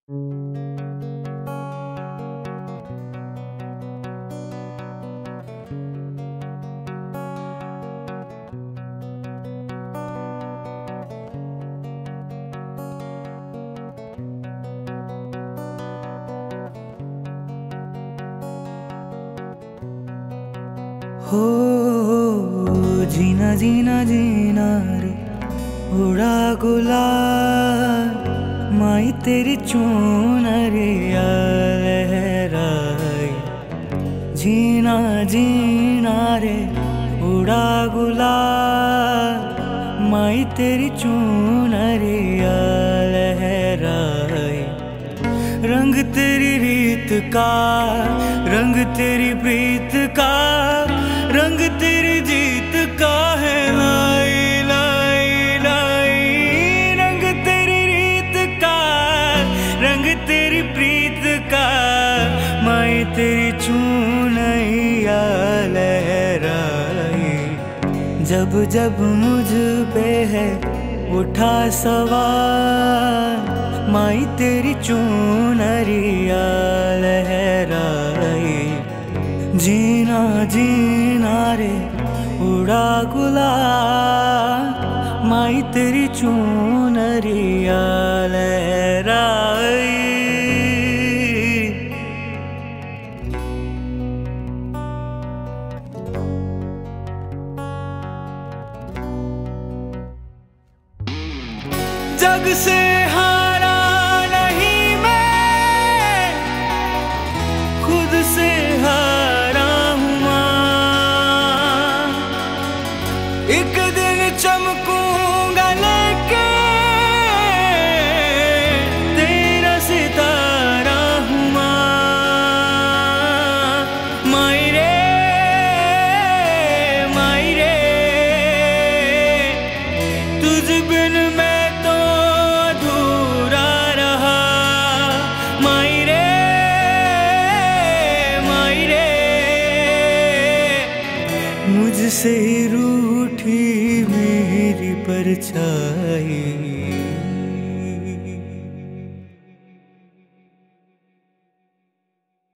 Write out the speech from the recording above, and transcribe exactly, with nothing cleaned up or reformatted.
हो जीना जीना जीना रे उड़ा गुलाल, माई तेरी चुनरिया लहराई। जीना जीना रे उड़ा गुलाल, माई तेरी चुनरिया लहराई। रंग तेरी रीत का, रंग तेरी प्रीत का, रंग तेरी जीत का है लाई लाई लाई। रंग तेरी रीत का, रंग तेरी प्रीत का, माई तेरी चुनरिया लहराई। जब जब मुझ पे है उठा सवाल, माई तेरी चुनरिया लहराई। जीना जीना रे उड़ा गुलाल, माई तेरी चुनरिया लहराई। जग से हारा नहीं मैं, खुद से हारा हूँ माँ। एक दिन चमकूंगा लेके तेरा सितारा हूँ माँ। माई रे माई रे, तुझ बिन मैं मुझसे रूठी मेरी परछाई।